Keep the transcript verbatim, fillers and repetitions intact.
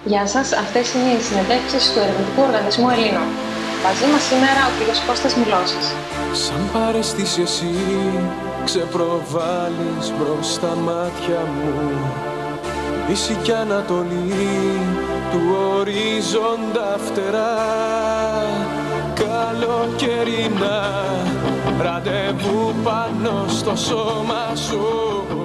Γεια σας, αυτές είναι οι συνεντεύξεις του Ερευνητικού Οργανισμού Ελλήνων. Μαζί μας σήμερα ο κύριος Κώστας Μιλώσης. Σαν παρέστηση εσύ ξεπροβάλλεις μπρος στα μάτια μου, Δύση κι Ανατολή του ορίζοντα φτερά, καλοκαιρινά ραντεβού πάνω στο σώμα σου.